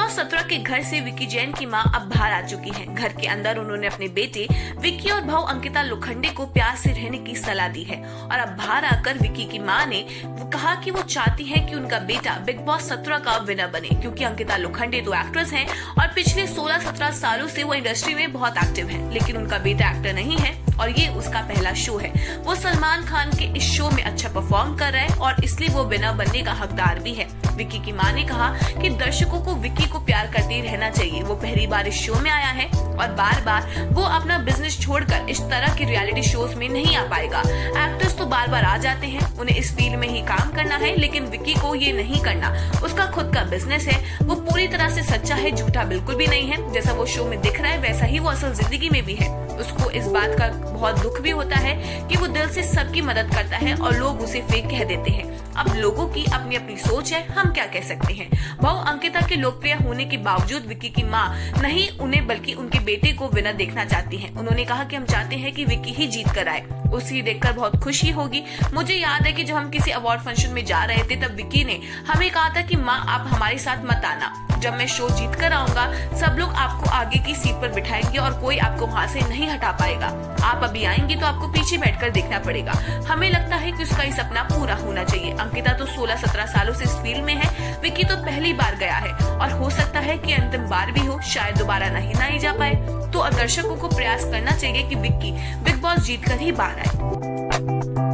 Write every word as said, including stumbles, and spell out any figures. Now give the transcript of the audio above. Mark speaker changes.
Speaker 1: Boss सत्रह के घर से विक्की जैन की मां अब बाहर आ चुकी हैं। घर के अंदर उन्होंने अपने बेटे विक्की और बहू अंकिता लोखंडे को प्यार से रहने की सलाह दी है और अब बाहर आकर विक्की की मां ने वो कहा कि वो चाहती है कि उनका बेटा बिग बॉस सत्रह का विनर बने, क्योंकि अंकिता लोखंडे तो एक्ट्रेस हैं और पिछले सोलह सत्रह सालों से वो इंडस्ट्री में बहुत एक्टिव है, लेकिन उनका बेटा एक्टर नहीं है और ये उसका पहला शो है। वो सलमान खान के इस शो में अच्छा परफॉर्म कर रहा है और इसलिए वो विनर बनने का हकदार भी है। विक्की की मां ने कहा कि दर्शकों को विक्की को प्यार करते रहना चाहिए। वो पहली बार इस शो में आया है और बार बार वो अपना बिजनेस छोड़कर इस तरह के रियलिटी शोज में नहीं आ पाएगा। एक्टर्स तो बार बार आ जाते हैं, उन्हें इस फील्ड में ही काम करना है, लेकिन विक्की को ये नहीं करना। उसका खुद का बिजनेस है, वो पूरी तरह से सच्चा है, झूठा बिल्कुल भी नहीं है। जैसा वो शो में दिख रहा है वैसा ही वो असल जिंदगी में भी है। उसको इस बात का बहुत दुख भी होता है कि वो दिल से सबकी मदद करता है और लोग उसे फेक कह देते हैं। अब लोगों की अपनी अपनी सोच है, हम क्या कह सकते हैं। बहू अंकिता के लोकप्रिय होने के बावजूद विक्की की मां नहीं उन्हें बल्कि उनके बेटे को विनर देखना चाहती हैं। उन्होंने कहा कि हम चाहते हैं कि विक्की ही जीत कर आए, उसे देखकर बहुत खुशी होगी। मुझे याद है कि जब हम किसी अवार्ड फंक्शन में जा रहे थे तब विक्की ने हमें कहा था कि माँ आप हमारे साथ मत आना, जब मैं शो जीत कर आऊंगा सब लोग आपको आगे की सीट पर बिठाएंगे और कोई आपको वहाँ से नहीं हटा पाएगा। आप अभी आएंगे तो आपको पीछे बैठकर देखना पड़ेगा। हमें लगता है कि उसका ये सपना पूरा होना चाहिए। अंकिता तो सोलह सत्रह सालों से इस फील्ड में है, विक्की तो पहली बार गया है और हो सकता है कि अंतिम बार भी हो, शायद दोबारा नहीं ना ही जा पाए। तो दर्शकों को प्रयास करना चाहिए कि विक्की बिग बॉस जीत कर ही बाहर आए।